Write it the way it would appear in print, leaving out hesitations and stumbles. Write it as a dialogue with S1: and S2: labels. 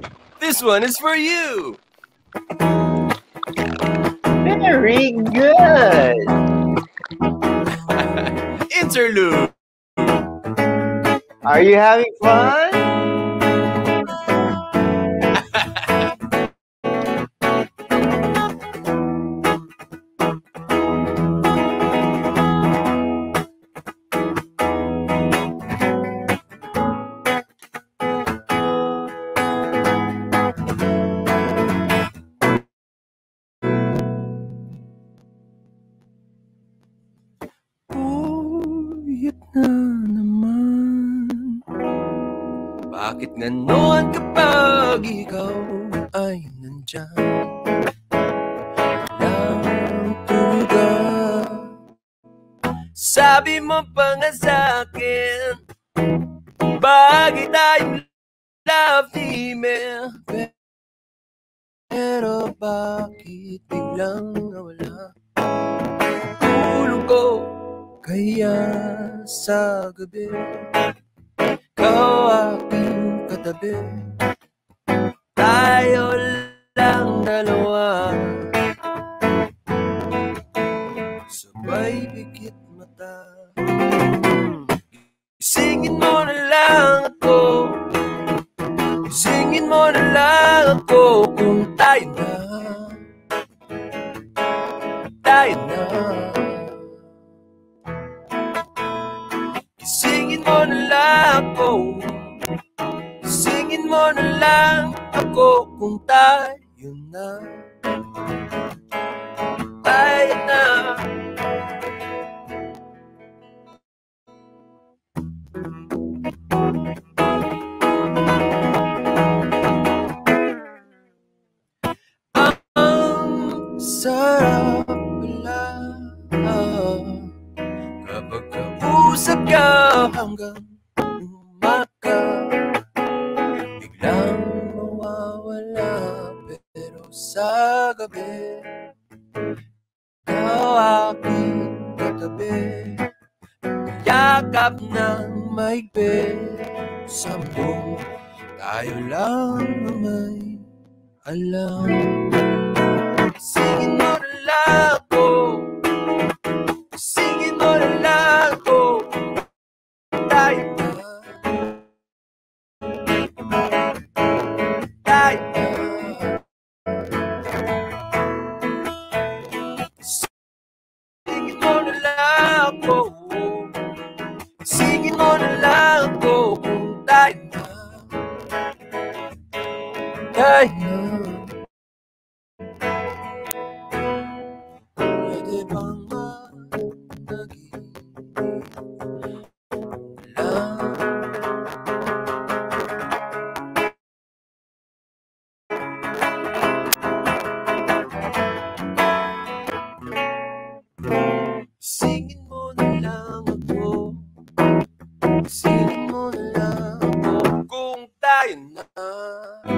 S1: This one is for you.
S2: Very good.
S1: Interlude.
S2: Are you having fun?
S1: Bakit ganon kapag ikaw ay nandyan? Walang tuga. Sabi mo pa nga sa'kin, bagay tayong love email. Pero bakit biglang nawala? Tulog ko kaya sa gabi, ikaw aking katabi, tayo lang dalawa, sabay pikit mata. Isingin mo na lang ako, isingin mo na lang ako, kung tayo na, tayo na. Isingin mo na lang ako, isingin mo na lang ako, kung tayo na, tayo na. Ang sarap pala kapag kausap ka hanggang umaga, biglang mawawala, pero sa gabi, ikaw aking katabi, yakap ng maigpit, sampung tayo lang ang may alam. Singin mo na lang ako, singin mo na lang ako, tayo na, tayo na. Singin mo na lang ako, singin mo na lang ako, kung tayo na, tayo na. Pwede bang managing lang? Singin mo na lang ako, singin mo na lang ako, kung tayo na,